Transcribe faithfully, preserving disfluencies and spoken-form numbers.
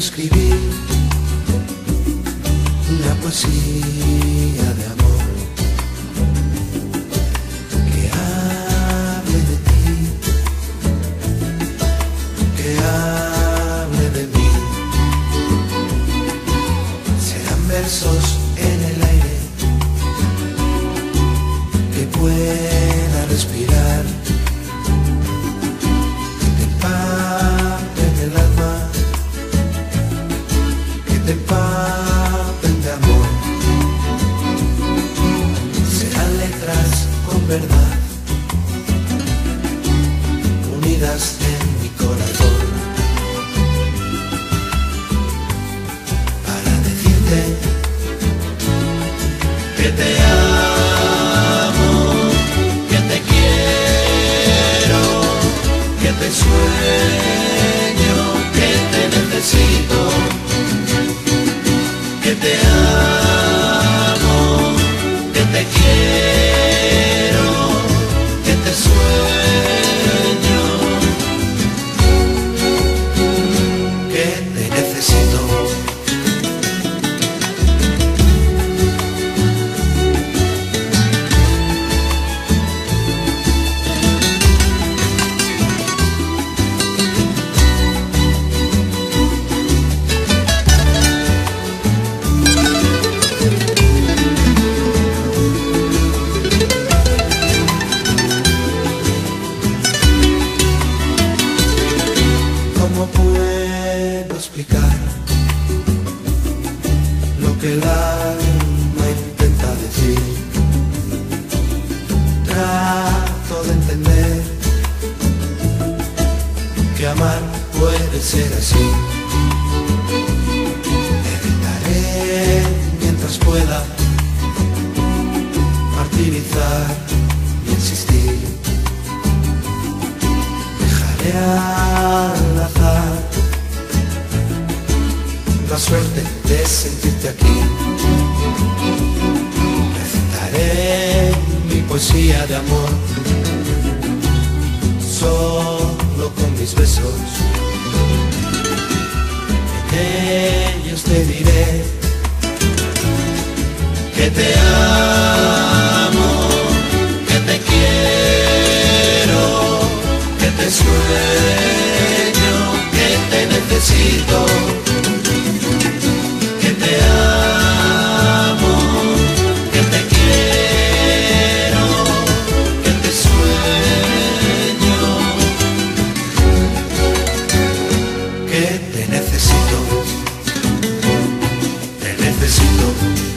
escribir una poesía de amor que hable de ti, que hable de mí. Serán versos en el aire que pueda respirar, que te empapen el alma, que te empapen de amor. Serán letras con verdad unidas en mi corazón para decirte que te amo, que te quiero, que te sueño, que te necesito, que te amo, que te quiero, que te sueño, que te necesito. ¿Cómo puedo explicar lo que el alma intenta decir? Trato de entender que amar puede ser así. Evitaré mientras pueda martirizar y insistir. Dejaré al azar la suerte de sentirte aquí. Recitaré mi poesía de amor solo con mis besos. En ellos te diré que te amo, que te quiero, que te sueño, que te necesito, que te amo, que te quiero, que te sueño, que te necesito, te necesito.